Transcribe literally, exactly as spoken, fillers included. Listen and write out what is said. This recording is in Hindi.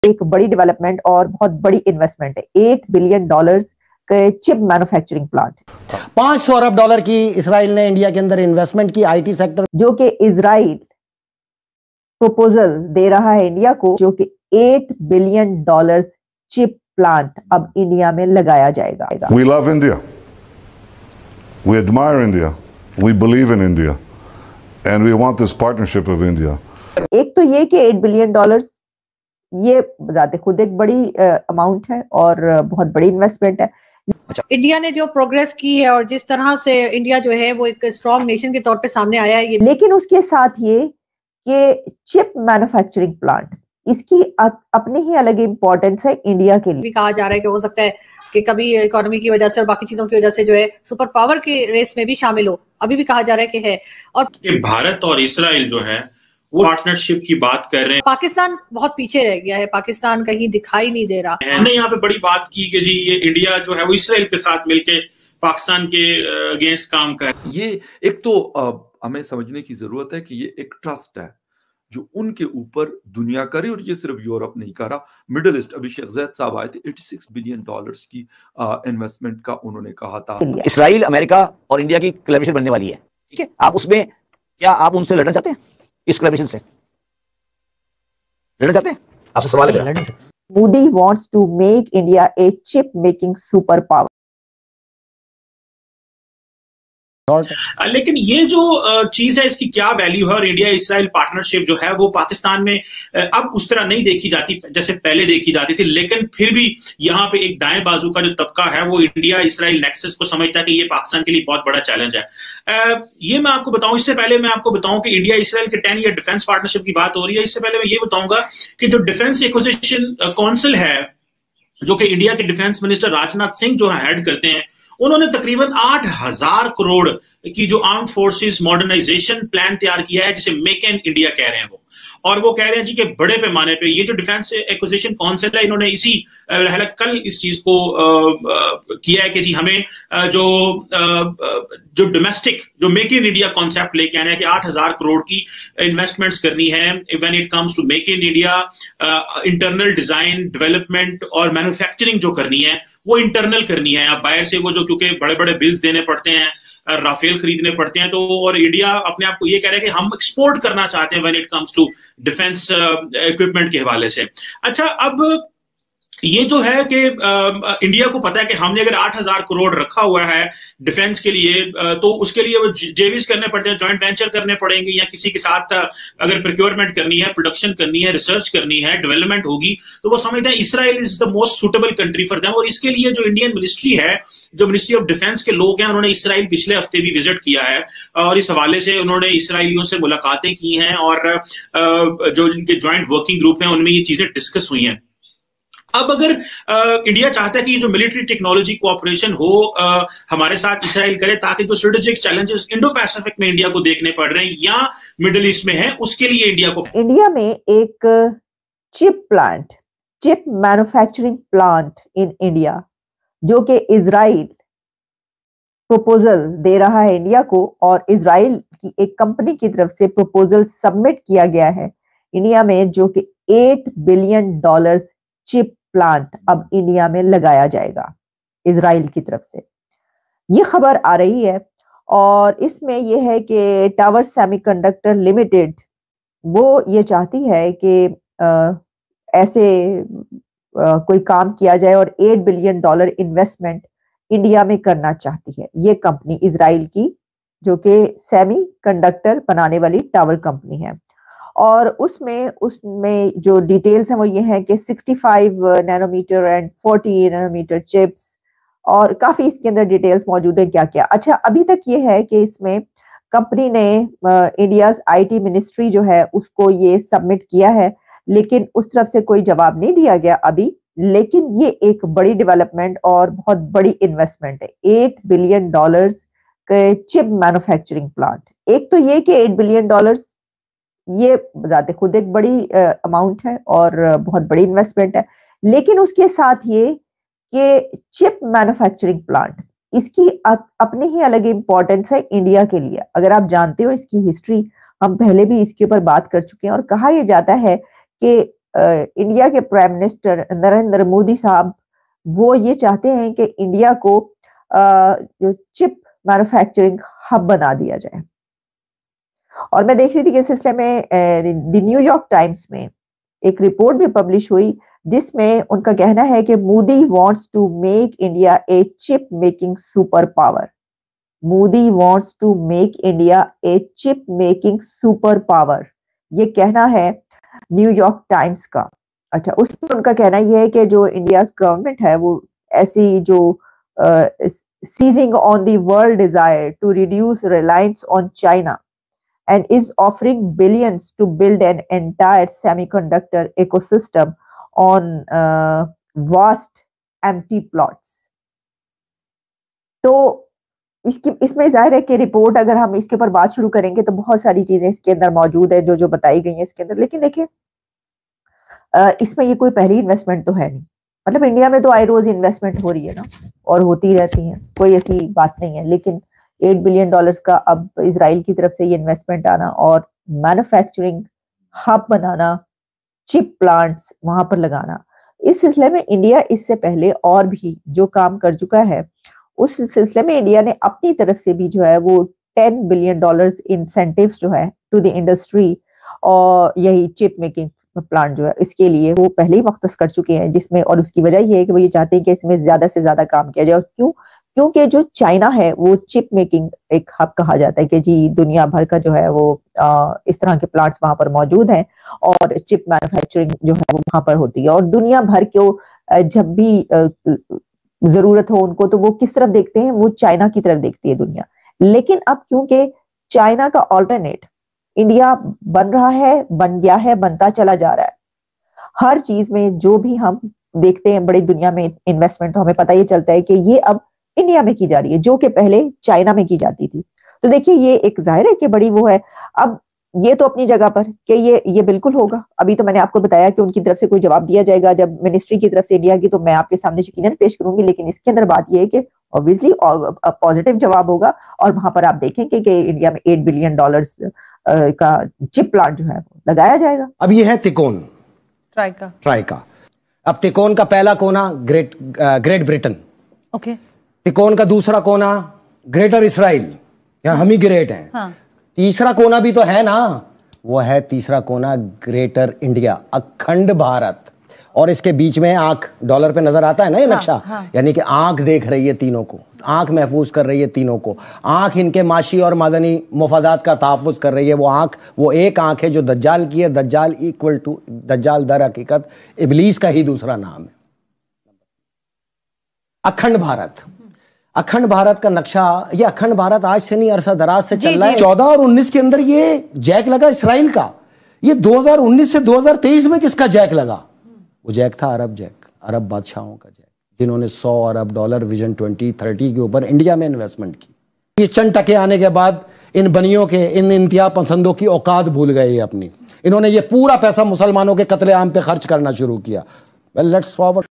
एक बड़ी डेवलपमेंट और बहुत बड़ी इन्वेस्टमेंट है, एट बिलियन डॉलर्स के चिप मैन्युफैक्चरिंग प्लांट। पांच सौ अरब डॉलर की इसराइल ने इंडिया के अंदर इन्वेस्टमेंट की आईटी सेक्टर, जो कि इसराइल प्रपोजल दे रहा है इंडिया को, जो कि eight billion dollars chip plant अब इंडिया में लगाया जाएगा। We love India. We admire India. We believe in India. And we want this partnership of India. एक तो ये कि एट बिलियन डॉलर्स ये ज़ाते खुद एक बड़ी अमाउंट है और बहुत बड़ी इन्वेस्टमेंट है। अच्छा, इंडिया ने जो प्रोग्रेस की है और जिस तरह से इंडिया जो है वो एक स्ट्रॉन्ग नेशन के तौर पे सामने आया है, ये लेकिन उसके साथ ये कि चिप मैन्युफैक्चरिंग प्लांट, इसकी अपनी ही अलग इम्पोर्टेंस है इंडिया के लिए। भी कहा जा रहा है कि हो सकता है कि कभी इकोनॉमी की वजह से और बाकी चीजों की वजह से जो है सुपर पावर के रेस में भी शामिल हो, अभी भी कहा जा रहा है कि है। और भारत और इसराइल जो है वो पार्टनरशिप की बात कर रहे हैं। पाकिस्तान बहुत पीछे रह गया है, पाकिस्तान कहीं दिखाई नहीं दे रहा है। हमने यहाँ पे बड़ी बात की कि जी ये इंडिया जो है वो इसराइल के साथ मिलके पाकिस्तान के अगेंस्ट काम कर। ये एक तो आ, हमें समझने की जरूरत है कि ये एक ट्रस्ट है जो उनके ऊपर दुनिया करे, और ये सिर्फ यूरोप नहीं कर रहा, मिडिल ईस्ट। अभी शेख ज़ैद साहब आए थे, छियासी बिलियन डॉलर्स की इन्वेस्टमेंट का उन्होंने कहा था। इसराइल, अमेरिका और इंडिया की कोलैबोरेशन बनने वाली है, ठीक है? आप उसमें क्या आप उनसे लड़ना चाहते हैं? इस कोलैबोरेशन से लड़ना चाहते हैं? आपसे सवाल है। Modi wants to make India a chip making super power. लेकिन ये जो चीज है इसकी क्या वैल्यू है, और इंडिया इसराइल पार्टनरशिप जो है वो पाकिस्तान में अब उस तरह नहीं देखी जाती जैसे पहले देखी जाती थी। लेकिन फिर भी यहाँ पे एक दाएं बाजू का जो तबका है वो इंडिया इसराइल नेक्सस को समझता है कि ये पाकिस्तान के लिए बहुत बड़ा चैलेंज है। ये मैं आपको बताऊं, इससे पहले मैं आपको बताऊं कि इंडिया इसराइल के टेन ईयर डिफेंस पार्टनरशिप की बात हो रही है। इससे पहले मैं ये बताऊंगा कि जो डिफेंस एक्विजिशन काउंसिल है जो कि इंडिया के डिफेंस मिनिस्टर राजनाथ सिंह जो है हेड करते हैं, उन्होंने तकरीबन आठ हजार करोड़ की जो आर्म्ड फोर्सेस मॉडर्नाइजेशन प्लान तैयार किया है जिसे मेक इन इंडिया कह रहे हैं वो। और वो कह रहे हैं जी कि बड़े पैमाने पे ये जो डिफेंस एक्विजिशन काउंसिल है इन्होंने इसी कल इस चीज को आ, आ, किया है कि जी हमें आ, जो आ, जो डोमेस्टिक जो मेक इन इंडिया कॉन्सेप्ट लेके आना है कि आठ हजार करोड़ की इन्वेस्टमेंट्स करनी है when it comes to make in India. Internal design development और मैन्युफैक्चरिंग जो करनी है वो इंटरनल करनी है। आप बाहर से वो जो क्योंकि बड़े बड़े बिल्स देने पड़ते हैं, राफेल खरीदने पड़ते हैं, तो और इंडिया अपने आप को ये कह रहा है कि हम एक्सपोर्ट करना चाहते हैं when it comes to defence equipment के हवाले से। अच्छा, अब ये जो है कि इंडिया को पता है कि हमने अगर आठ हजार करोड़ रखा हुआ है डिफेंस के लिए तो उसके लिए वो जेवीज करने पड़ते हैं, जॉइंट वेंचर करने पड़ेंगे, या किसी के साथ अगर प्रोक्योरमेंट करनी है, प्रोडक्शन करनी है, रिसर्च करनी है, डेवलपमेंट होगी, तो वो समझते हैं Israel is the most suitable country for them. और इसके लिए जो इंडियन मिनिस्ट्री है, जो मिनिस्ट्री ऑफ डिफेंस के लोग हैं, उन्होंने इसराइल पिछले हफ्ते भी विजिट किया है और इस हवाले से उन्होंने इसराइलियों से मुलाकातें की हैं और जो इनके ज्वाइंट वर्किंग ग्रुप हैं उनमें ये चीजें डिस्कस हुई हैं। अब अगर आ, इंडिया चाहता है कि जो मिलिट्री टेक्नोलॉजी कोऑपरेशन हो आ, हमारे साथ इसराइल करे, ताकि जो स्ट्रेटेजिक चैलेंजेस इंडो पैसिफिक में इंडिया को देखने पड़ रहे हैं या मिडिल ईस्ट में है, उसके लिए इंडिया को इंडिया में एक chip plant, chip manufacturing plant in India, जो कि इसराइल प्रपोजल दे रहा है इंडिया को, और इसराइल की एक कंपनी की तरफ से प्रपोजल सबमिट किया गया है इंडिया में, जो कि eight billion dollars chip plant अब इंडिया में लगाया जाएगा इजराइल की तरफ से। ये खबर आ रही है और इसमें यह है कि टावर सेमीकंडक्टर लिमिटेड वो ये चाहती है कि आ, ऐसे आ, कोई काम किया जाए और eight billion dollar investment India में करना चाहती है ये कंपनी इजराइल की, जो कि सेमी कंडक्टर बनाने वाली टावर कंपनी है। और उसमें उसमें जो डिटेल्स हैं वो ये हैं कि sixty five nanometre and forty nanometre chips, और काफी इसके अंदर डिटेल्स मौजूद है क्या क्या। अच्छा, अभी तक ये है कि इसमें कंपनी ने इंडिया आईटी मिनिस्ट्री जो है उसको ये सबमिट किया है, लेकिन उस तरफ से कोई जवाब नहीं दिया गया अभी। लेकिन ये एक बड़ी डेवलपमेंट और बहुत बड़ी इन्वेस्टमेंट है, एट बिलियन डॉलर्स के चिप मैन्युफैक्चरिंग प्लांट। एक तो ये कि एट बिलियन डॉलर्स ये ज़ाते खुद एक बड़ी अमाउंट है और बहुत बड़ी इन्वेस्टमेंट है, लेकिन उसके साथ ये कि चिप मैन्युफैक्चरिंग प्लांट, इसकी अपनी ही अलग इम्पोर्टेंस है इंडिया के लिए। अगर आप जानते हो इसकी हिस्ट्री, हम पहले भी इसके ऊपर बात कर चुके हैं और कहा यह जाता है कि इंडिया के प्राइम मिनिस्टर नरेंद्र मोदी साहब वो ये चाहते हैं कि इंडिया को जो चिप मैन्युफैक्चरिंग हब बना दिया जाए। और मैं देख रही थी कि इस सिलसिले में द न्यूयॉर्क टाइम्स में एक रिपोर्ट भी पब्लिश हुई जिसमें उनका कहना है कि Modi wants to make India a chip making super power. Modi wants to make India a chip making super power, ये कहना है न्यूयॉर्क टाइम्स का। अच्छा, उसमें उनका कहना यह है कि जो इंडिया गवर्नमेंट है वो ऐसी जो seizing on the world desire to reduce reliance on China and is offering billions to build an entire semiconductor ecosystem on uh, vast empty plots। तो इसकी इसमें जाहिर है कि रिपोर्ट अगर हम इसके ऊपर बात शुरू करेंगे तो बहुत सारी चीजें इसके अंदर मौजूद है जो जो बताई गई हैं इसके अंदर। लेकिन देखिए इसमें ये कोई पहली इन्वेस्टमेंट तो है नहीं, मतलब इंडिया में तो आए रोज इन्वेस्टमेंट हो रही है ना और होती रहती है, कोई ऐसी बात नहीं है। लेकिन एट बिलियन डॉलर्स का अब इजराइल की तरफ से ये इन्वेस्टमेंट आना और मैन्युफैक्चरिंग हब बनाना, चिप प्लांट्स वहां पर लगाना, इस सिलसिले में इंडिया इससे पहले और भी जो काम कर चुका है उस सिलसिले में इंडिया ने अपनी तरफ से भी जो है वो टेन बिलियन डॉलर्स इंसेंटिव्स जो है टू द इंडस्ट्री और यही चिप मेकिंग प्लांट जो है इसके लिए वो पहले ही मुख्तस कर चुके हैं, जिसमें और उसकी वजह ये है कि वो ये चाहते हैं कि इसमें ज्यादा से ज्यादा काम किया जाए। और क्यों? क्योंकि जो चाइना है वो चिप मेकिंग एक हब कहा जाता है कि जी दुनिया भर का जो है वो आ, इस तरह के प्लांट्स वहां पर मौजूद हैं और चिप मैन्युफैक्चरिंग जो है वो वहां पर होती है। और दुनिया भर को जब भी जरूरत हो उनको तो वो किस तरफ देखते हैं, वो चाइना की तरफ देखती है दुनिया। लेकिन अब क्योंकि चाइना का ऑल्टरनेट इंडिया बन रहा है, बन गया है, बनता चला जा रहा है, हर चीज में जो भी हम देखते हैं बड़ी दुनिया में इन्वेस्टमेंट तो हमें पता ही चलता है कि ये अब इंडिया में की जा रही है जो कि पहले चाइना में की जाती थी। तो देखिए ये एक जाहिर है कि बड़ी वो है। अब ये तो अपनी जगह पर कि ये ये बिल्कुल होगा। अभी तो मैंने आपको बताया कि उनकी तरफ से कोई जवाब दिया जाएगा जब मिनिस्ट्री की तरफ से इंडिया की, तो मैं आपके सामने यकीनन पेश करूंगी। लेकिन इसके अंदर बात यह है कि ऑब्वियसली पॉजिटिव जवाब होगा और वहां पर आप देखेंगे कि इंडिया में एट बिलियन डॉलर्स का चिप प्लांट जो है लगाया जाएगा। अब ये है तिकोन ट्राइका ट्राइका अब तिकोन का पहला कोना ग्रेट ग्रेट ब्रिटेन, ओके, तिकोन का दूसरा कोना ग्रेटर इसराइल, यहाँ हम ही ग्रेट हैं। हाँ। तीसरा कोना भी तो है ना, वो है तीसरा कोना ग्रेटर इंडिया, अखंड भारत। और इसके बीच में आंख डॉलर पे नजर आता है ना ये नक्शा, हाँ, हाँ। यानी कि आंख देख रही है तीनों को, आंख महफूज कर रही है तीनों को, आंख इनके माशी और मादनी मुफादात का तहफ़्फ़ुज़ कर रही है। वो आंख वो एक आंख है जो दज्जाल की है। दज्जाल इक्वल टू दज्जाल दर हकीकत इबलीस का ही दूसरा नाम है। अखंड भारत, अखंड भारत का नक्शा, ये अखंड भारत आज से नहीं अरसा दराज से चल रहा है। चौदह और उन्नीस के अंदर ये जैक लगा इसराइल का। ये दो हज़ार उन्नीस से दो हज़ार तेईस में किसका जैक लगा? वो जैक था अरब जैक, अरब बादशाहों का जैक, जिन्होंने सौ अरब डॉलर विजन ट्वेंटी थर्टी के ऊपर इंडिया में इन्वेस्टमेंट की। ये चंद टके आने के बाद इन बनियों के, इन इंतहा पसंदों की औकात भूल गए अपनी। इन्होंने ये पूरा पैसा मुसलमानों के कत्लेआम पे खर्च करना शुरू किया। Well let's forward.